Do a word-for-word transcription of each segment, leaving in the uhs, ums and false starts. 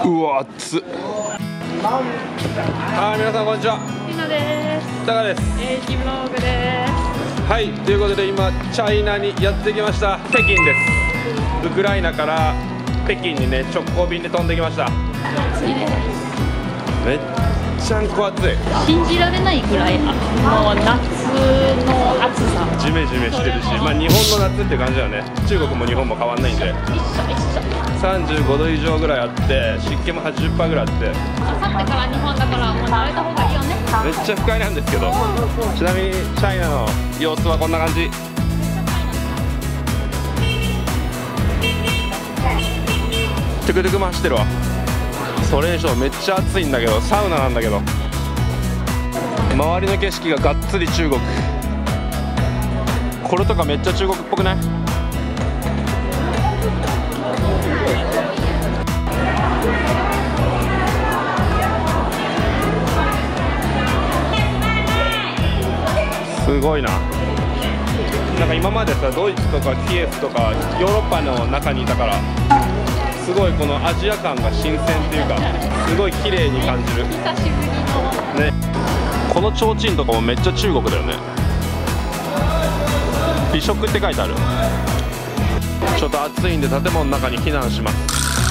うわ熱っ。はい、皆さんこんにちは。 ひなです。 タカです。 エイジブログです。 はい、ということで今チャイナにやってきました。北京です。ウクライナから北京にね直行便で飛んできました。 暑いです。 めっちゃんこ暑い。 信じられないぐらいもう夏の暑さ。 ジメジメしてるし、まあ日本の夏って感じだよね。中国も日本も変わんないんで。 一緒一緒。 さんじゅうごど以上ぐらいあって湿気も はちじゅっパーセント ぐらいあって、 あさってから日本だからもう慣れた方がいいよね。 めっちゃ不快なんですけど、ちなみにチャイナの様子はこんな感じ。トゥクトゥクも走ってるわ。それ以上めっちゃ暑いんだけど、サウナなんだけど、周りの景色ががっつり中国。これとかめっちゃ中国っぽくない？すごいな。なんか今までさ、ドイツとかキエフとかヨーロッパの中にいたから、すごいこのアジア感が新鮮っていうか、すごい綺麗に感じる。 久しぶりのね。この提灯とかもめっちゃ中国だよね。美食って書いてある。ちょっと暑いんで建物の中に避難します。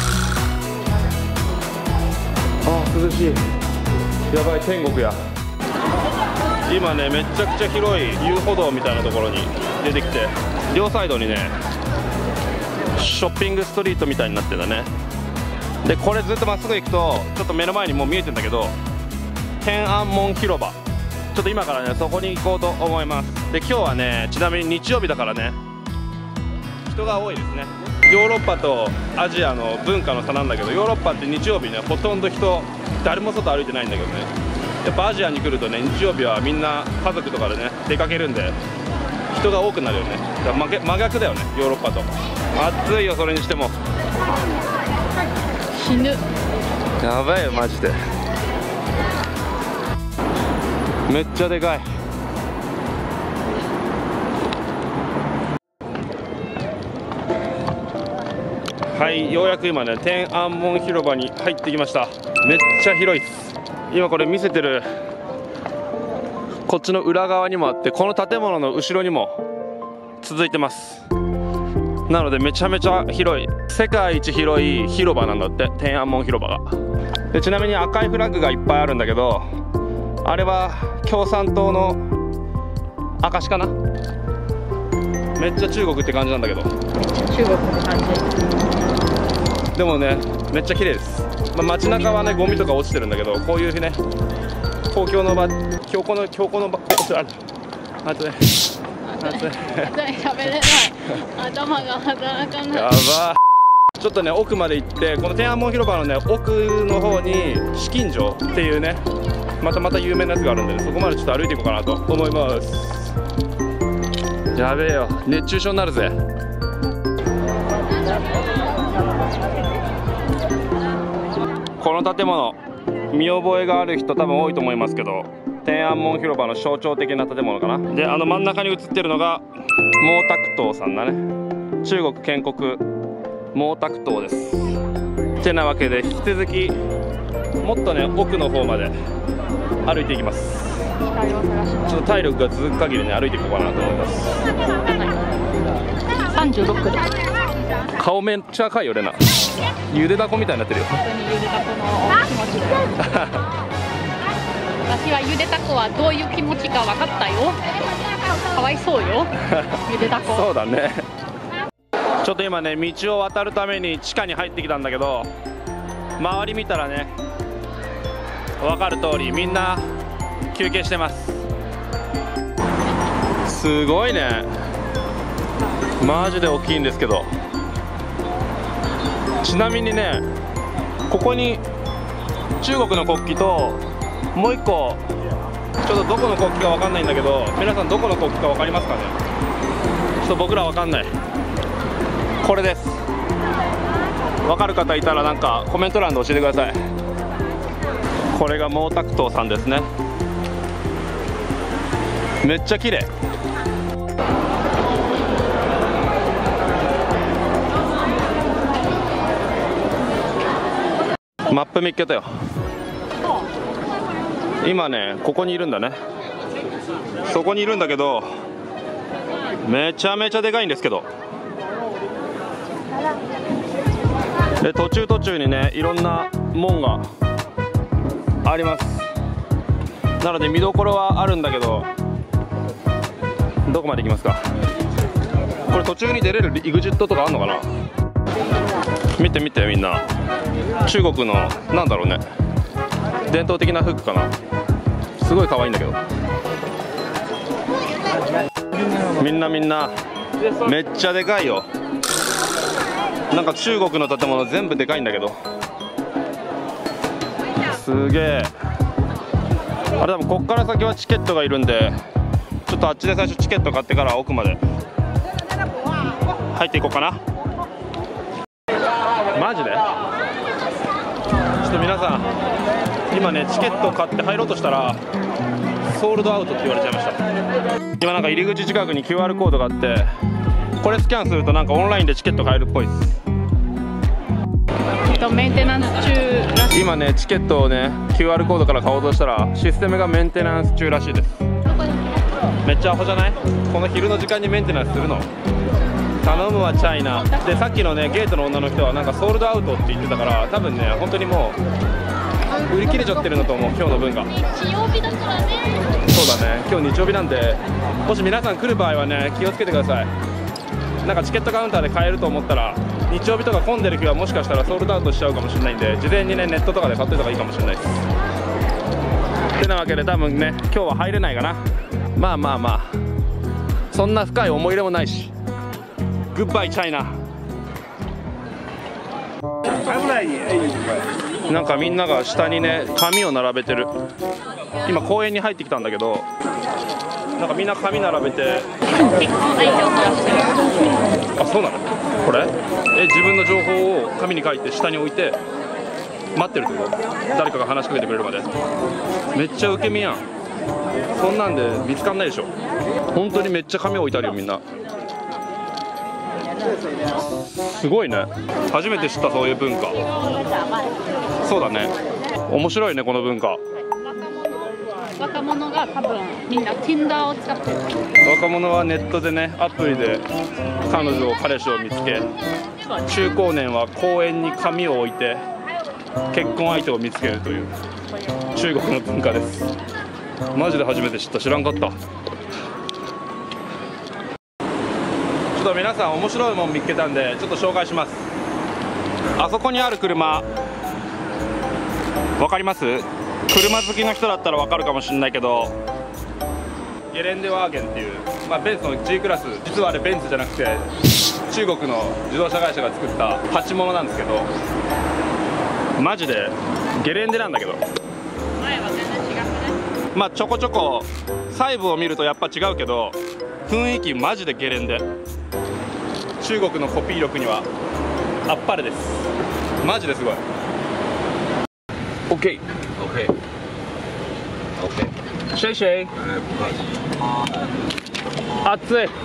ああ涼しい。やばい、天国や。今ねめちゃくちゃ広い遊歩道みたいなところに出てきて、両サイドにねショッピングストリートみたいになってんだね。でこれずっとまっすぐ行くとちょっと目の前にもう見えてんだけど、天安門広場。ちょっと今からねそこに行こうと思います。で今日はねちなみに日曜日だからね人が多いですね。ヨーロッパとアジアの文化の差なんだけど、ヨーロッパって日曜日ねほとんど人誰も外歩いてないんだけどね、やっぱアジアに来るとね日曜日はみんな家族とかでね出かけるんで人が多くなるよね。だから真真逆だよねヨーロッパと。暑いよそれにしても。 死ぬ。 やばいよマジで。めっちゃでかい。はい、ようやく今ね天安門広場に入ってきました。めっちゃ広いっす。今これ見せてるこっちの裏側にもあって、この建物の後ろにも続いてます。なのでめちゃめちゃ広い、世界一広い広場なんだって、天安門広場が。でちなみに赤いフラッグがいっぱいあるんだけど、あれは共産党の証かな。めっちゃ中国って感じなんだけど。 中国って感じ。 でもねめっちゃ綺麗です。まあ、街中はねゴミとか落ちてるんだけど、こういうね公共の場、強固の強固の場、あれあとね喋れない。頭が働かない。 やば。ちょっとね奥まで行って、この天安門広場のね奥の方に紫禁城っていうねまたまた有名なやつがあるんで、ね、そこまでちょっと歩いていこうかなと思います。やべえよ、熱中症になるぜ。この建物見覚えがある人多分多いと思いますけど、天安門広場の象徴的な建物かな。であの真ん中に写ってるのが毛沢東さんだね。中国建国毛沢東です。てなわけで引き続きもっとね奥の方まで歩いていきます。ちょっと体力が続く限りね歩いていこうかなと思います。 さんじゅうろくど。 顔めっちゃ赤いよレナ。ゆでだこみたいになってるよ。 本当にゆでたこの気持ちだ。私はゆでたこはどういう気持ちか分かったよ。かわいそうよゆでたこ。 そうだね。ちょっと今ね道を渡るために地下に入ってきたんだけど、周り見たらね分かる通りみんな休憩してます。すごいね、マジで大きいんですけど。ちなみにねここに中国の国旗ともう一個ちょっとどこの国旗か分かんないんだけど、皆さんどこの国旗か分かりますかね。ちょっと僕ら分かんない。これです。分かる方いたらなんかコメント欄で教えてください。これが毛沢東さんですね。めっちゃ綺麗。 マップ見っけたよ。今ねここにいるんだね。そこにいるんだけどめちゃめちゃでかいんですけど、で途中途中にねいろんな門があります。なので見どころはあるんだけど、どこまで行きますか。これ途中に出れるイグジットとかあんのかな。見て見てみんな、中国のなんだろうね、伝統的な服かな。すごい可愛いんだけど、みんなみんなめっちゃでかいよ。なんか中国の建物全部でかいんだけど、すげえ。あれ多分こっから先はチケットがいるんで、ちょっとあっちで最初チケット買ってから奥まで入っていこうかな。マジでちょっと皆さん、今ねチケット買って入ろうとしたらソールドアウトって言われちゃいました。今なんか入り口近くに キューアール コードがあって、これスキャンするとなんかオンラインでチケット買えるっぽいです。 メンテナンス中らしい。 今ねチケットをね キューアール コードから買おうとしたらシステムがメンテナンス中らしいです。めっちゃアホじゃない？この昼の時間にメンテナンスするの？頼むわチャイナ。でさっきのねゲートの女の人はなんかソールドアウトって言ってたから、多分ね本当にもう売り切れちゃってるんだと思う、今日の分が。 日曜日だからね。 そうだね、今日日曜日なんで、もし皆さん来る場合はね気をつけてください。なんかチケットカウンターで買えると思ったら、日曜日とか混んでる日はもしかしたらソールドアウトしちゃうかもしれないんで、事前にねネットとかで買っといた方がいいかもしれないです。てなわけで多分ね今日は入れないかな。まあまあまあそんな深い思い入れもないし。グッバイチャイナ。なんかみんなが下にね紙を並べてる。今公園に入ってきたんだけど、なんかみんな紙並べて。あ、そうなの？これ？え、自分の情報を紙に書いて下に置いて待ってるってこと？誰かが話しかけてくれるまで。めっちゃ受け身やん。そんなんで見つかんないでしょ。本当にめっちゃ紙置いてあるよみんな。すごいね。初めて知った、そういう文化。そうだね。面白いねこの文化。 若者が多分みんな Tinder を使ってる。 若者はネットでねアプリで彼女を彼氏を見つけ、中高年は公園に紙を置いて結婚相手を見つけるという中国の文化です。マジで初めて知った、知らんかった。ちょっと皆さん面白いもん見つけたんでちょっと紹介します。あそこにある車わかります？車好きの人だったらわかるかもしれないけど、ゲレンデワーゲンっていう、まあ、ベンツの G クラス、実はあれベンツじゃなくて中国の自動車会社が作った鉢物なんですけど、マジでゲレンデなんだけど、 前は全然違くね。 まあちょこちょこ細部を見るとやっぱ違うけど、雰囲気マジでゲレンデ。中国のコピー力にはあっぱれです。マジですごい。 OK OK OK シェイシェイ。熱い。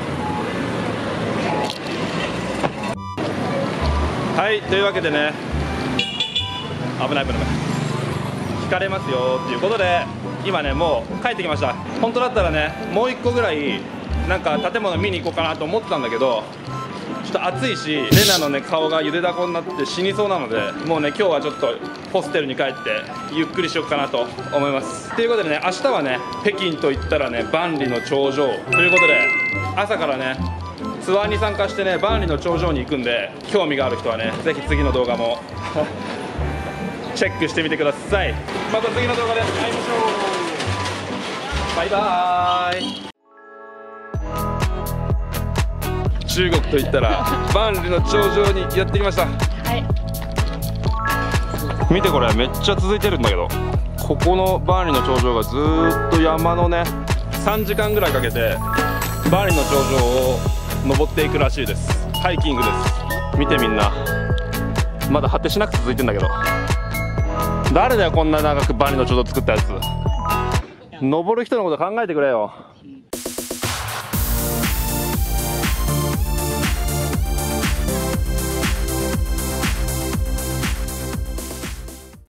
はい、というわけでね、危ない危ない、引かれますよっていうことで今ねもう帰ってきました。本当だったらねもういっこぐらいなんか建物見に行こうかなと思ってたんだけど、ちょっと暑いしレナのね顔がゆでだこになって死にそうなので、もうね今日はちょっとホステルに帰ってゆっくりしようかなと思います。ということでね、明日はね北京といったらね万里の長城ということで、朝からねツアーに参加してね万里の長城に行くんで、興味がある人はねぜひ次の動画もチェックしてみてください。また次の動画で会いましょう。バイバーイ。中国といったら万里の長城にやってきました。 はい。 見てこれめっちゃ続いてるんだけど、ここの万里の長城がずーっと山のねさんじかんぐらいかけて万里の長城を登っていくらしいです。ハイキングです。見てみんな、まだ果てしなく続いてんだけど、誰だよこんな長く万里の長城作ったやつ。登る人のこと考えてくれよ。